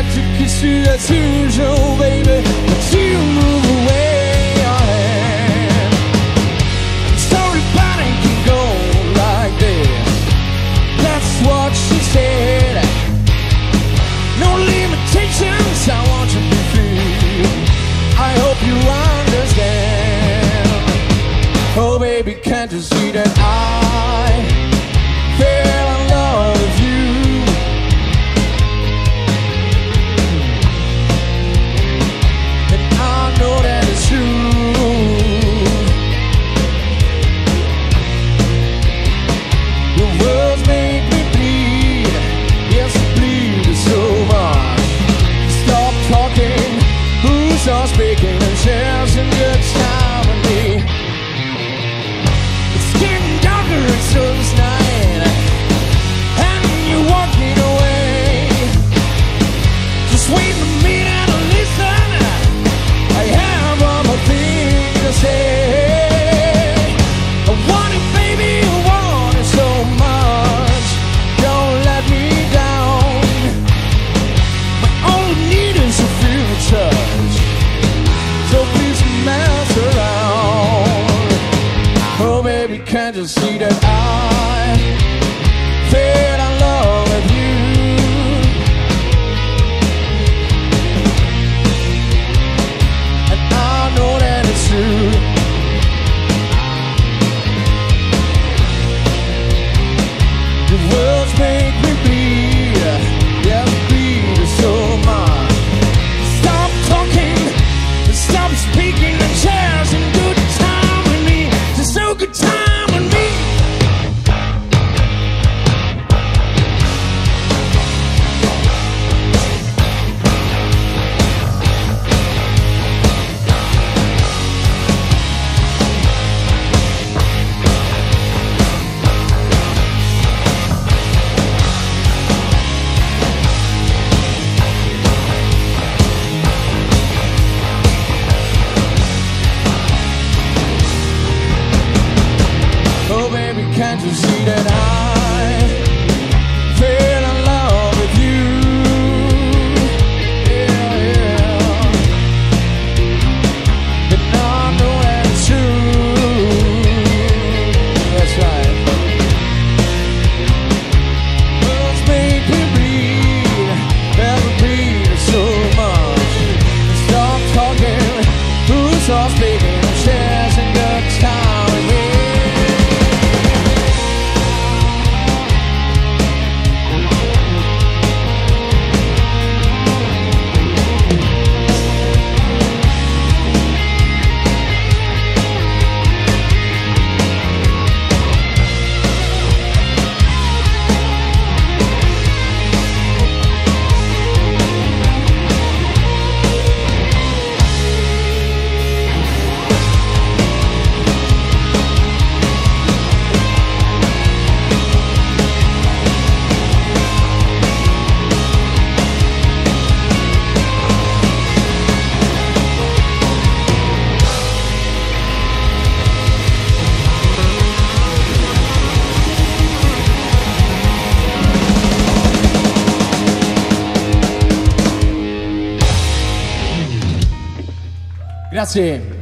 like to kiss you as usual, baby, but you move away your hand. Sorry, but I can go like this. That's what she said. No limitations, I want you to be free. I hope you understand. Oh baby, can't you see that I fell in love with you? And I know that it's true. Your words make me bleed. Yes, bleed so much. Stop talking, who's all speaking and shares some good time with me. It's getting darker and so it's night, and you're walking away. Just wait a minute and listen, I have one more thing to say. I want it, baby, I want it so much. Don't let me down. My only need is a few touch, so please mess around. Oh baby, can't you see that I fell in love with you? And I know that it's true. Your words make me bleed, yes, bleed so much. Stop talking, stop speaking, and share some good time with me. Just so good time with me. Oh baby, can't you see that I fell in love with you? Yeah, yeah. And I know that's true. That's right. Words make me bleed, never bleed so much. Stop talking, who's all speaking, shares a good time with me. Grazie.